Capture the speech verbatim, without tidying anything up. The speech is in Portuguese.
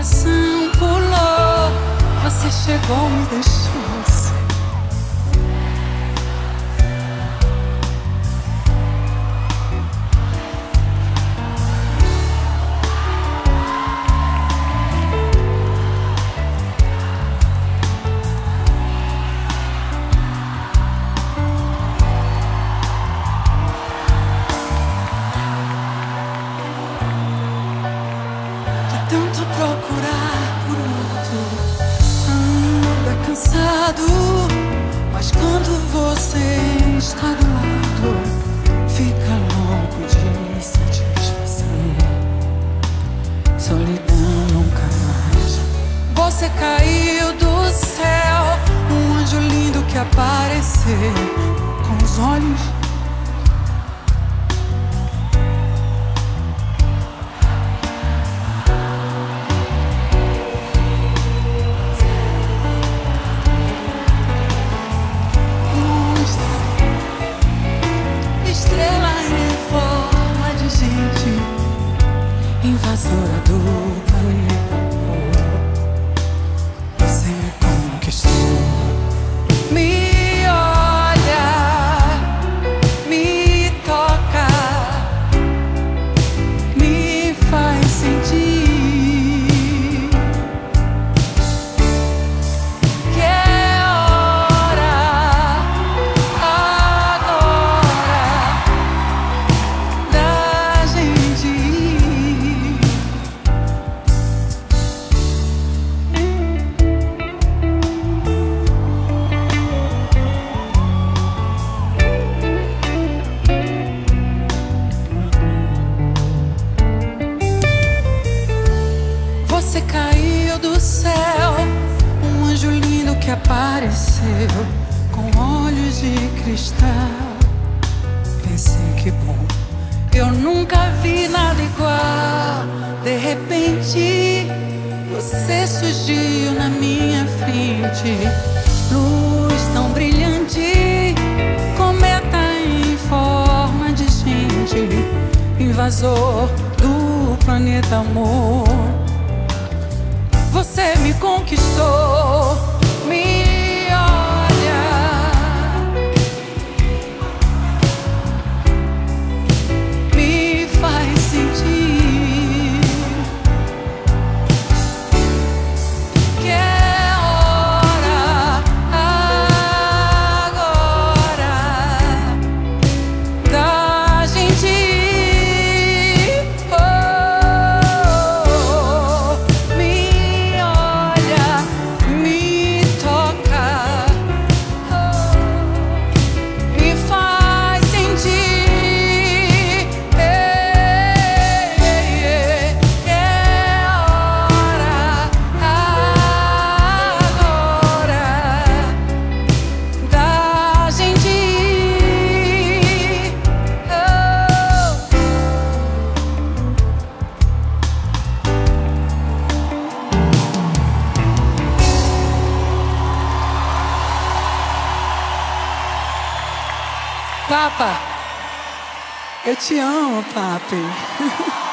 coração pulou, você chegou, me deixou. Tanto procurar por outro, anda cansado, mas quando você está do lado, fica louco de satisfação. Solidão nunca mais. Você caiu do céu, um anjo lindo que apareceu com os olhos invasora do planeta amor. Você me conquistou. Me olha, me toca, me faz sentir que é hora agora da gente ir. Você caiu do céu, um anjo lindo que apareceu com olhos de cristal. Pensei que bom, eu nunca vi nada igual. De repente, você surgiu na minha frente, luz tão brilhante, cometa em forma de gente, invasor do planeta amor. Você me conquistou, me olha, me faz sentir que é hora agora da gente ir. Oh, me olha, me toca, oh, me faz sentir que é hora agora da gente ir. Oh. Papa, eu te amo, papi.